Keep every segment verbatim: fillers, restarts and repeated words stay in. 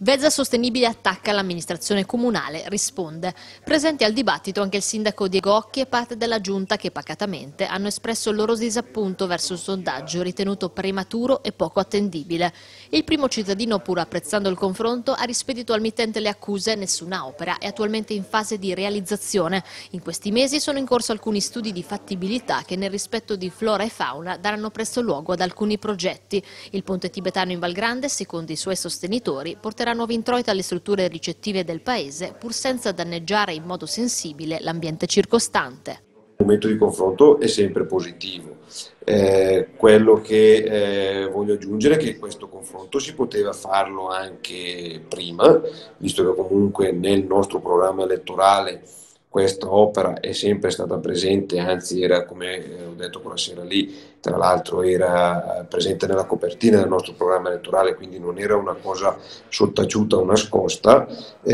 Vezza Sostenibile attacca l'amministrazione comunale, risponde. Presenti al dibattito anche il sindaco Diego Occhi e parte della giunta che pacatamente hanno espresso il loro disappunto verso il sondaggio ritenuto prematuro e poco attendibile. Il primo cittadino, pur apprezzando il confronto, ha rispedito al mittente le accuse: nessuna opera è attualmente in fase di realizzazione. In questi mesi sono in corso alcuni studi di fattibilità che nel rispetto di flora e fauna daranno presto luogo ad alcuni progetti. Il ponte tibetano in Val Grande, secondo i suoi sostenitori, porterà nuovi introiti alle strutture ricettive del paese, pur senza danneggiare in modo sensibile l'ambiente circostante. Il momento di confronto è sempre positivo. Eh, quello che eh, voglio aggiungere è che questo confronto si poteva farlo anche prima, visto che comunque nel nostro programma elettorale questa opera è sempre stata presente, anzi era, come eh, ho detto quella sera lì, tra l'altro era presente nella copertina del nostro programma elettorale, quindi non era una cosa sottaciuta o nascosta.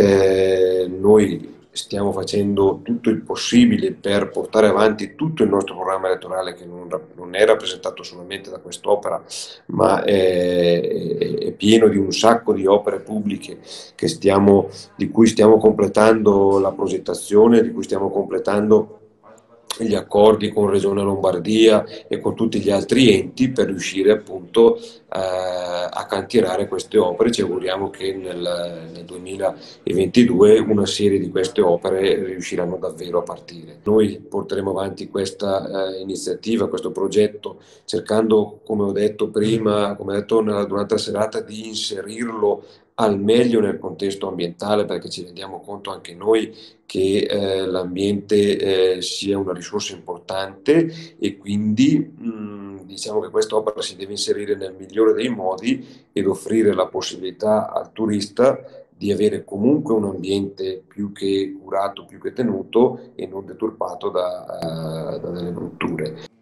Eh, noi stiamo facendo tutto il possibile per portare avanti tutto il nostro programma elettorale, che non, non è rappresentato solamente da quest'opera, ma è, è, è pieno di un sacco di opere pubbliche che stiamo, di cui stiamo completando la progettazione, di cui stiamo completando gli accordi con Regione Lombardia e con tutti gli altri enti per riuscire appunto eh, a cantierare queste opere. Ci auguriamo che nel, nel duemilaventidue una serie di queste opere riusciranno davvero a partire. Noi porteremo avanti questa eh, iniziativa, questo progetto, cercando, come ho detto prima, come ho detto nella, durante la serata, di inserirlo al meglio nel contesto ambientale, perché ci rendiamo conto anche noi che eh, l'ambiente eh, sia una risorsa importante e quindi mh, diciamo che quest'opera si deve inserire nel migliore dei modi ed offrire la possibilità al turista di avere comunque un ambiente più che curato, più che tenuto e non deturpato da, uh, da delle brutture.